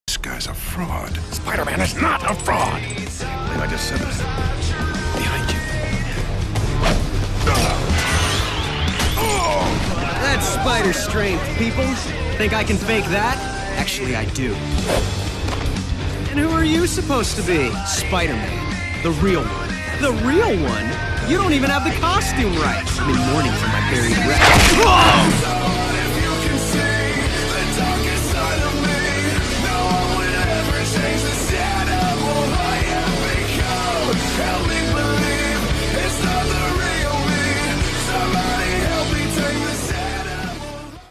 This guy's a fraud. Spider-Man is not a fraud! I believe I just said that. Behind you. That's spider strength, people. Think I can fake that? Actually, I do. And who are you supposed to be? Spider-Man. The real one. The real one? You don't even have the costume right. I'm in mourning for my buried rep.